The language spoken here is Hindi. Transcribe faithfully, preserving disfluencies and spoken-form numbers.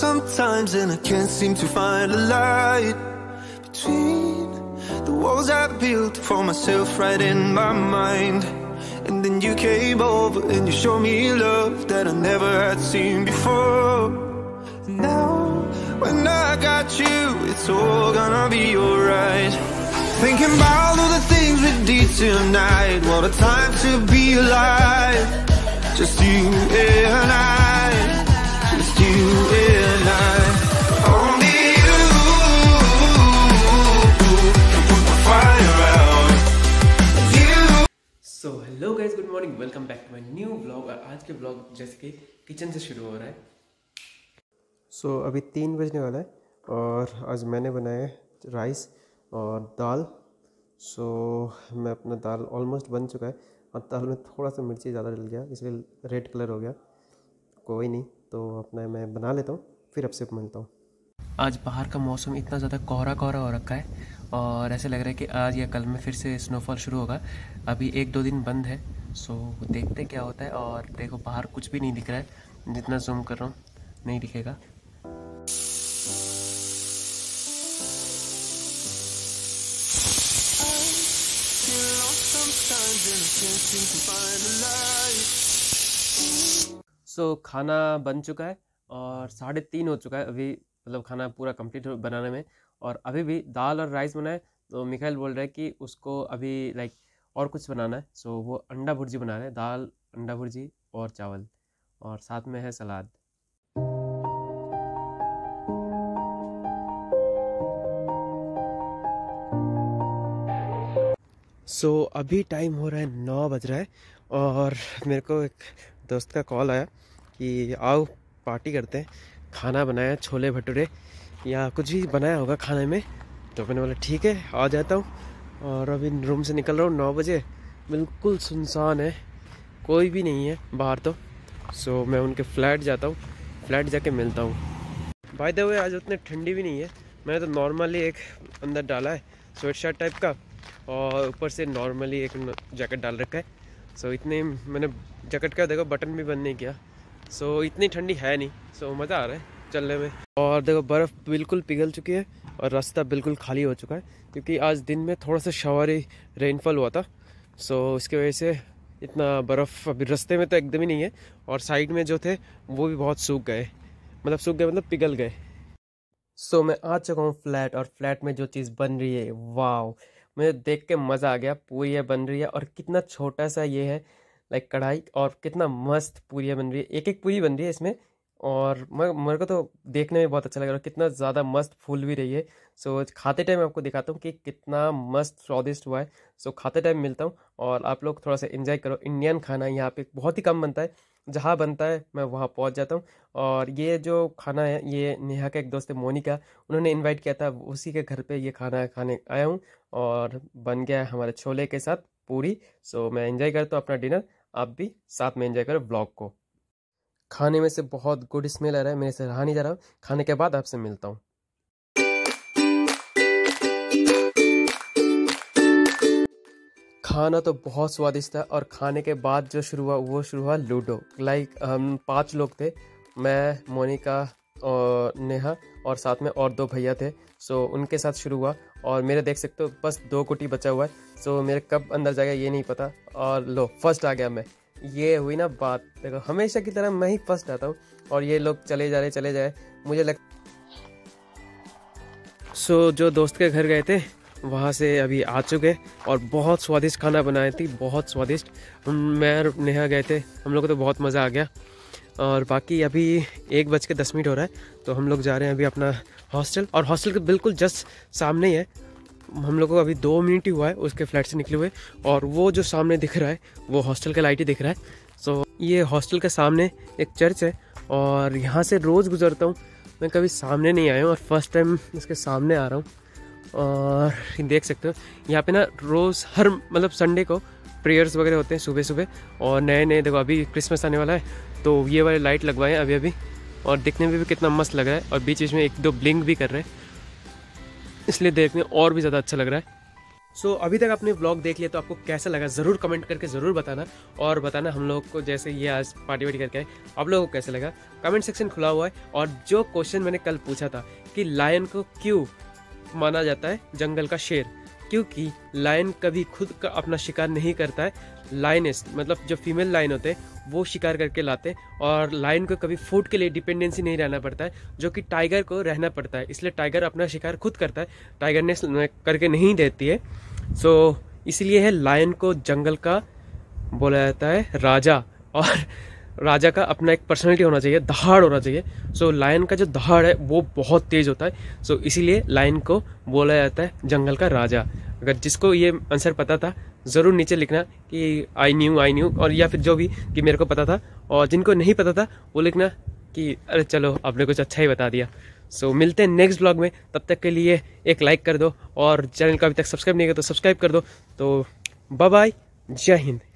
sometimes and I can't seem to find a light between the walls I built for myself right in my mind. And then you came over and you showed me love that I never had seen before. Now when I got you, it's all gonna be alright. Thinking about all the things we did tonight. What a time to be alive. Just you and I, just you and I. Only you can put the fire out. You. So hello guys, good morning, welcome back to my new vlog। और आज के vlog जैसे कि किचन से शुरू हो रहा है। सो so, अभी तीन बजने वाला है और आज मैंने बनाया राइस और दाल। सो so, मैं अपना दाल ऑलमोस्ट बन चुका है और दाल में थोड़ा सा मिर्ची ज़्यादा डल गया इसलिए रेड कलर हो गया। कोई नहीं, तो अपना मैं बना लेता हूँ फिर आपसे मिलता हूँ। आज बाहर का मौसम इतना ज़्यादा कोहरा कोहरा हो रखा है और ऐसे लग रहा है कि आज या कल में फिर से स्नोफॉल शुरू होगा। अभी एक दो दिन बंद है, सो देखते क्या होता है। और देखो बाहर कुछ भी नहीं दिख रहा है, जितना जूम कर रहा हूँ नहीं दिखेगा। सो so, खाना बन चुका है और साढ़े तीन हो चुका है अभी, मतलब खाना पूरा कंप्लीट बनाने में। और अभी भी दाल और राइस बना है, तो मिखाइल बोल रहा है कि उसको अभी लाइक और कुछ बनाना है। सो so, वो अंडा भुर्जी बना रहे हैं, दाल अंडा भुर्जी और चावल और साथ में है सलाद। सो so, अभी टाइम हो रहा है नौ बज रहा है और मेरे को एक दोस्त का कॉल आया कि आओ पार्टी करते हैं। खाना बनाया, छोले भटूरे या कुछ भी बनाया होगा खाने में। तो मैंने बोला ठीक है आ जाता हूँ। और अभी रूम से निकल रहा हूँ नौ बजे, बिल्कुल सुनसान है, कोई भी नहीं है बाहर। तो सो मैं उनके फ्लैट जाता हूँ, फ्लैट जाके मिलता हूँ। बाय द वे आज उतनी ठंडी भी नहीं है, मैंने तो नॉर्मली एक अंदर डाला है स्वेट शर्ट टाइप का और ऊपर से नॉर्मली एक जैकेट डाल रखा है। सो so, इतने मैंने जैकेट का देखो बटन भी बंद नहीं किया। सो so, इतनी ठंडी है नहीं, सो so, मज़ा आ रहा है चलने में। और देखो बर्फ़ बिल्कुल पिघल चुकी है और रास्ता बिल्कुल खाली हो चुका है क्योंकि आज दिन में थोड़ा सा शवारी रेनफॉल हुआ था। सो so, इसकी वजह से इतना बर्फ़ अभी रास्ते में तो एकदम ही नहीं है और साइड में जो थे वो भी बहुत सूख गए, मतलब सूख गए मतलब पिघल गए। सो so, मैं आ चुका हूँ फ्लैट और फ्लैट में जो चीज़ बन रही है वाह, मुझे देख के मज़ा आ गया। पूरियाँ बन रही है और कितना छोटा सा ये है लाइक कढ़ाई और कितना मस्त पूरियाँ बन रही है, एक एक पूरी बन रही है इसमें। और मेरे को तो देखने में बहुत अच्छा लग रहा है, कितना ज़्यादा मस्त फूल भी रही है। सो खाते टाइम आपको दिखाता हूँ कि कितना मस्त स्वादिष्ट हुआ है। सो खाते टाइम मिलता हूँ और आप लोग थोड़ा सा एंजॉय करो। इंडियन खाना यहाँ पे बहुत ही कम बनता है, जहाँ बनता है मैं वहाँ पहुँच जाता हूँ। और ये जो खाना है ये नेहा का एक दोस्त है मोनिका, उन्होंने इनवाइट किया था, उसी के घर पे ये खाना खाने आया हूँ और बन गया है हमारे छोले के साथ पूरी। सो मैं एंजॉय करता हूँ अपना डिनर, आप भी साथ में एंजॉय करो ब्लॉग को। खाने में से बहुत गुड स्मेल आ रहा है, मेरे से रहा नहीं जा रहा। खाने के बाद आपसे मिलता हूँ। खाना तो बहुत स्वादिष्ट था और खाने के बाद जो शुरू हुआ वो शुरू हुआ लूडो। लाइक हम पांच लोग थे, मैं, मोनिका और नेहा और साथ में और दो भैया थे। सो उनके साथ शुरू हुआ और मेरे देख सकते हो बस दो कुटी बचा हुआ है। सो मेरे कब अंदर जाएगा ये नहीं पता और लो फर्स्ट आ गया मैं। ये हुई ना बात, देखो हमेशा की तरह मैं ही फर्स्ट आता हूँ और ये लोग चले जा रहे चले जाए मुझे लग। सो so, जो दोस्त के घर गए थे वहाँ से अभी आ चुके और बहुत स्वादिष्ट खाना बनाए थी, बहुत स्वादिष्ट। हम मैं और नेहा गए थे, हम लोग को तो बहुत मज़ा आ गया। और बाकी अभी एक बज के दस मिनट हो रहा है तो हम लोग जा रहे हैं अभी अपना हॉस्टल। और हॉस्टल के बिल्कुल जस्ट सामने ही है, हम लोग को अभी दो मिनट ही हुआ है उसके फ्लैट से निकले हुए और वो जो सामने दिख रहा है वो हॉस्टल का लाइट ही दिख रहा है। सो ये हॉस्टल के सामने एक चर्च है और यहाँ से रोज़ गुजरता हूँ, मैं कभी सामने नहीं आया हूँ और फर्स्ट टाइम इसके सामने आ रहा हूँ। और देख सकते हो यहाँ पे ना रोज़ हर मतलब संडे को प्रेयर्स वगैरह होते हैं सुबह सुबह। और नए नए देखो अभी क्रिसमस आने वाला है तो ये वाले लाइट लगवाए हैं अभी अभी और दिखने में भी कितना मस्त लग रहा है और बीच बीच में एक दो ब्लिंक भी कर रहे हैं, इसलिए देखने और भी ज़्यादा अच्छा लग रहा है। सो so, अभी तक आपने व्लॉग देख लिया तो आपको कैसा लगा ज़रूर कमेंट करके ज़रूर बताना, और बताना हम लोग को जैसे ये आज पार्टी वार्टी करके आए आप लोगों को कैसा लगा। कमेंट सेक्शन खुला हुआ है। और जो क्वेश्चन मैंने कल पूछा था कि लायन को क्यों माना जाता है जंगल का शेर, क्योंकि लायन कभी खुद का अपना शिकार नहीं करता है, लायनेस मतलब जो फीमेल लायन होते हैं वो शिकार करके लाते हैं, और लायन को कभी फूड के लिए डिपेंडेंसी नहीं रहना पड़ता है जो कि टाइगर को रहना पड़ता है। इसलिए टाइगर अपना शिकार खुद करता है, टाइगर ने करके नहीं देती है। सो इसलिए है लायन को जंगल का बोला जाता है राजा, और राजा का अपना एक पर्सनैलिटी होना चाहिए, दहाड़ होना चाहिए। सो so, लायन का जो दहाड़ है वो बहुत तेज होता है। सो so, इसीलिए लायन को बोला जाता है जंगल का राजा। अगर जिसको ये आंसर पता था ज़रूर नीचे लिखना कि आई न्यू आई न्यू, और या फिर जो भी कि मेरे को पता था, और जिनको नहीं पता था वो लिखना कि अरे चलो आपने कुछ अच्छा ही बता दिया। सो so, मिलते हैं नेक्स्ट ब्लॉग में, तब तक के लिए एक लाइक कर दो, और चैनल को अभी तक सब्सक्राइब नहीं किया तो सब्सक्राइब कर दो। तो बाय बाय, जय हिंद।